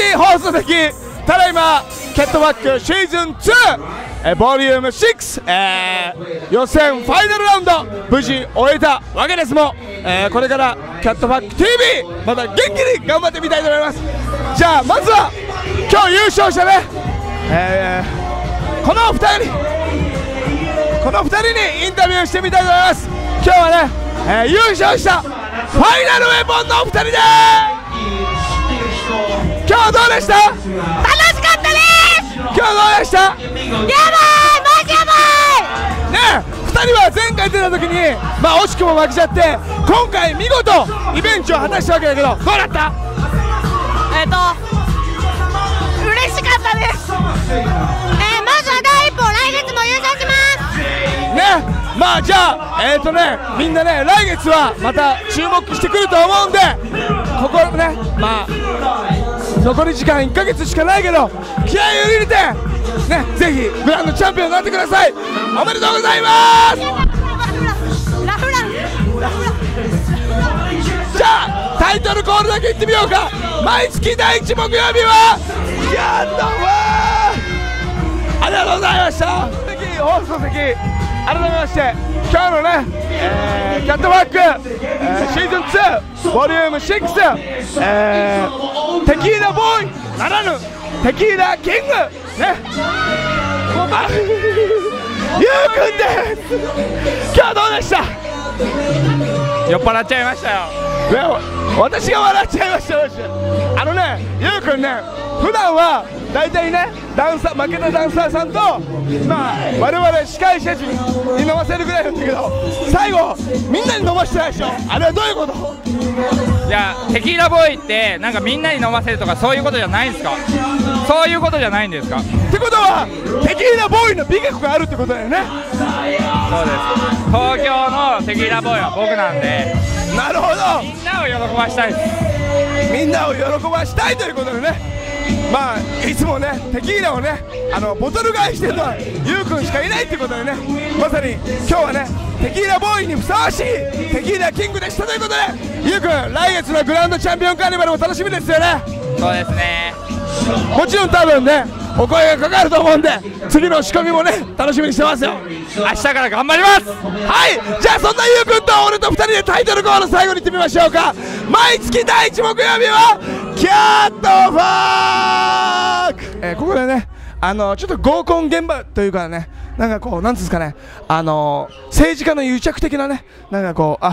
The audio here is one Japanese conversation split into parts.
放送席、ただいまキャットバックシーズン2、ボリューム6、予選ファイナルラウンド無事終えたわけですも、これからキャットバック TV また元気に頑張ってみたいと思います。じゃあまずは今日優勝者ね、この2人にインタビューしてみたいと思います。今日はね、優勝したファイナルウェポンのお二人で今日どうでした？ 楽しかったです。 今日どうでした？ やばい、マジやばいねえ、2人は前回出た時に惜しくも負けちゃって、今回見事リベンジを果たしたわけだけど、どうだった？ 嬉しかったです。まずは第一歩、来月も優勝しますね。じゃあみんなね、来月はまた注目してくると思うんで、ここね、残り時間1ヶ月しかないけど気合を入れてね、ぜひグランドチャンピオンになってください。おめでとうございます。じゃあタイトルコールだけ言ってみようか。毎月第1木曜日はやったわー、ありがとうございました。放送席、改めまして今日のね、キャットバック、シーズン2ボリューム6、テキーラボーイならぬテキーラキングね、ゆうくんです。今日どうでした？ 酔っ払っちゃいましたよ。 私が笑っちゃいました。ゆうくんね、普段は大体ね、負けたダンサーさんと我々司会者陣に飲ませるぐらいなんだけど、最後みんなに飲ませてないでしょ。あれはどういうこと？ いや、テキーラボーイってなんかみんなに飲ませるとかそういうことじゃないんですか？そういうことじゃないんですか？ ってことはテキーラボーイの美学があるってことだよね。 そうです。東京のテキーラボーイは僕なんで。 なるほど、 みんなを喜ばしたいです。 みんなを喜ばしたいということでね、いつもねテキーラをねボトル買いしてるのはゆうくんしかいないってことでね、まさに今日はねテキーラボーイにふさわしいテキーラキングでしたということで、ゆうくん来月のグランドチャンピオンカーニバルも楽しみですよね。 そうですね。 もちろん多分ねお声がかかると思うんで、次の仕込みもね楽しみにしてますよ。 明日から頑張ります。 はい、じゃあそんなゆうくんと俺と2人でタイトルコール最後にいってみましょうか。毎月第1木曜日はキャットファーク、ここでねちょっと合コン現場というかね、なんかこうなんつうんですかね、政治家の癒着的なね、なんかこう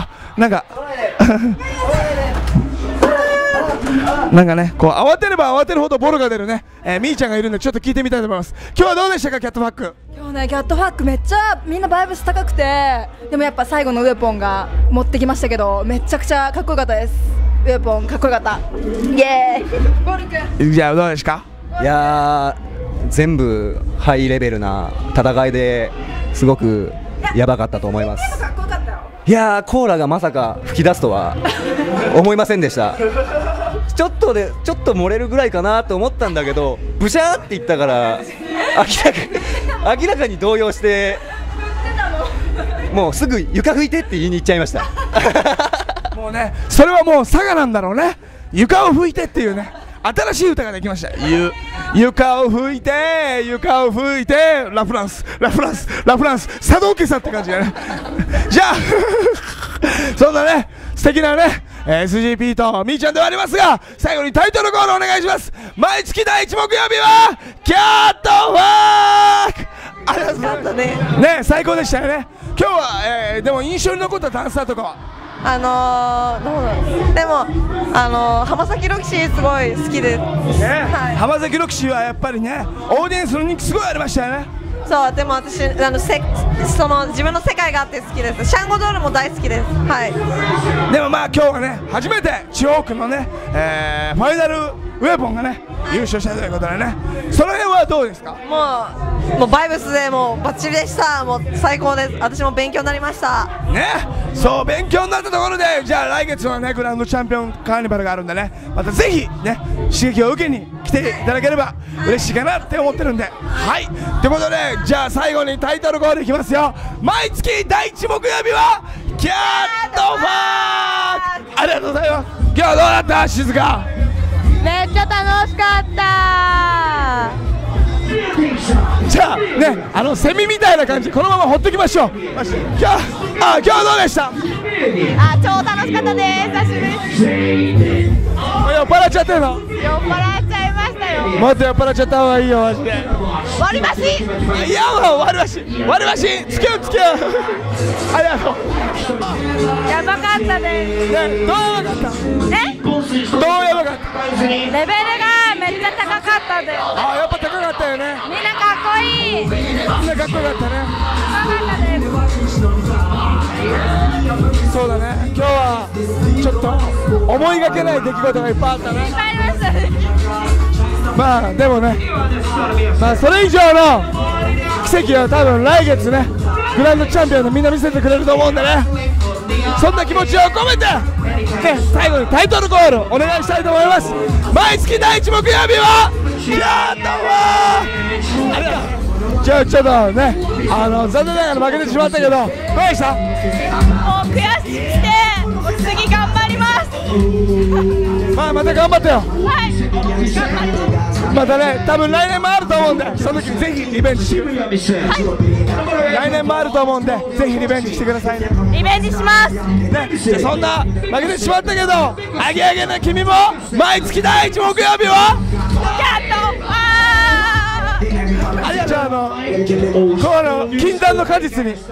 なんかね、こう慌てれば慌てるほどボロが出るね、みーちゃんがいるんでちょっと聞いてみたいと思います。今日はどうでしたか、キャットファック。 今日ね、キャットファックめっちゃみんなバイブス高くて、でもやっぱ最後のウェポンが持ってきましたけど、めちゃくちゃかっこよかったです。ウェポンかっこよかった。イエーイ。ボル君、 じゃあどうですか？ いやー、全部ハイレベルな戦いですごくやばかったと思います。いやー、コーラがまさか吹き出すとは思いませんでした。ちょっと漏れるぐらいかなと思ったんだけど、ブシャーって言ったから明らかに動揺して、もうすぐ床拭いてって言いに行っちゃいました。 もうね、それはもう佐賀なんだろうね。床を拭いてっていうね、新しい歌ができました。床を拭いてラフランス佐藤家さんって感じだね。じゃあそんなね素敵なね、SGP とみーちゃんではありますが、最後にタイトルコールお願いします。毎月第1木曜日はキャットファーク。ありがとうございましたね。最高でしたよね。今日は、でも印象に残ったダンサーとかはどうだろう。でも浜崎ロキシーすごい好きです、 浜崎ロキシーはやっぱりねオーディエンスの人気すごいありましたよね。 そう、でも私その自分の世界があって好きです。シャンゴドールも大好きです。はい。 でも今日はね初めて地方区のね、ファイナルウェポンがね優勝したということでね、その辺はどうですか？ もうバイブスでもうバッチリでした。もう最高です。私も勉強になりましたね。そう、勉強になったところで、じゃあ来月はねグランドチャンピオンカーニバルがあるんでね、またぜひね刺激を受けに来ていただければ嬉しいかなって思ってるんで、はいということで、じゃあ最後にタイトルコールいきますよ。毎月第1木曜日はキャットファーク。ありがとうございます。今日はどうだった？静香。 めっちゃ楽しかかったじゃあね、セミみたいな感じ、このままほっときましょう。今日はどうでした？ 超楽しかったです。久しぶり。 酔っ払っちゃってるの？ 酔っ払っちゃいましたよ。 もっと酔っ払っちゃった方がいいよ、マジで。 割り箸。 いや、もう割り箸、つけよう。ありがとう。 やばかったです。 ね、どうやばかった？どうやばかった？ レベルがめっちゃ高かったです。 やっぱ高かったよね。 みんなかっこいい。 みんなかっこよかったね。そうだね、今日はちょっと思いがけない出来事がいっぱいあったね。 いっぱいありましたね。 まあでもね、それ以上の奇跡は多分来月ね、グランドチャンピオンでみんな見せてくれると思うんでね、そんな気持ちを込めて、最後にタイトルコールお願いしたいと思います。毎月第1木曜日はやったわー。ありがとう。ちょっとね、残念ながら負けてしまったけど、どうでした？ もう悔しくて、次頑張ります。 また頑張ってよ。 はい、頑張ります。 またね、多分来年もあると思うんで、その時にぜひリベンジしてください。来年もあると思うんで、ぜひリベンジしてくださいね。 リベンジします。 じゃあそんな負けてしまったけど、アゲアゲな君も毎月第1木曜日はありがとう。じゃあこの禁断の果実に行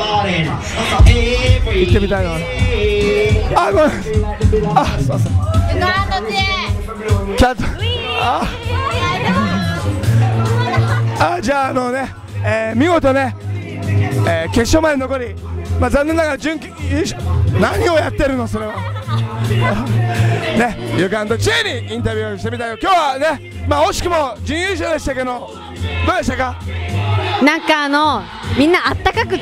ってみたいな。ごめん。すいません。キャット。じゃあ見事ね、決勝まで残り、残念ながら準優勝。何をやってるのそれは。ね、ユカンとチェにインタビューしてみたよ。今日はね、惜しくも準優勝でしたけど、どうでしたか？ なんかみんなあったかくって、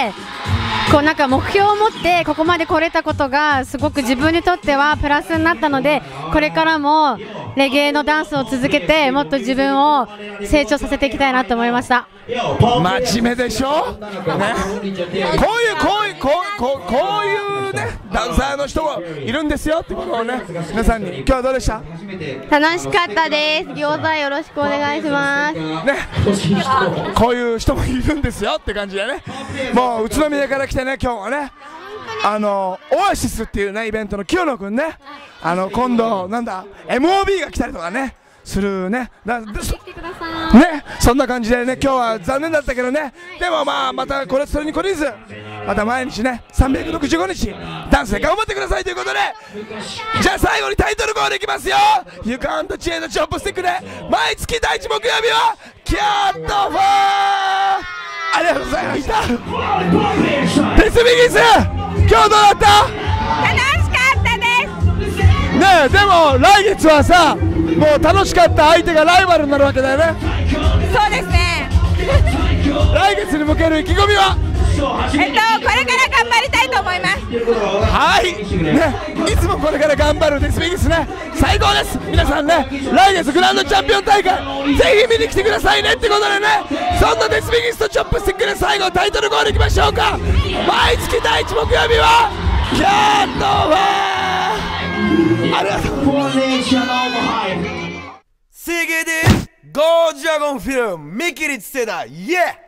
こうなんか目標を持ってここまで来れたことがすごく自分にとってはプラスになったので、これからもレゲエのダンスを続けてもっと自分を成長させていきたいなと思いました。 真面目でしょ、ね、こういうねダンサーの人もいるんですよってことをね、皆さんに。今日はどうでした？ 楽しかったです。餃子よろしくお願いします。 ね、こういう人もいるんですよって感じでね、もう宇都宮から来てね、今日はね、オアシスっていうねイベントの清野くんね、今度MOB が来たりとかねするね。そんな感じでね、今日は残念だったけどね、でもまたそれに懲りず、また毎日ね365日ダンスで頑張ってくださいということで、じゃあ最後にタイトルコールいきますよ。ユカンとチェのチョップスティックで毎月第1木曜日はキャットファー。ありがとうございました。デスビギス、今日どうだった？ 楽しかったですね。でも来月はさ、もう楽しかった相手がライバルになるわけだよね。 そうですね。 来月に向ける意気込みは？ これから頑張りたいと思います。 はい、ね、いつもこれから頑張るデスビギスね、最高です。皆さんね、来月グランドチャンピオン大会ぜひ見に来てくださいねってことでね、そんなデスビギスとチョップスティックで最後タイトルコールいきましょうか。毎月第1木曜日はキャットファー。ありがとう。 CGD Go Dragon Film 見切りつせだ、イエー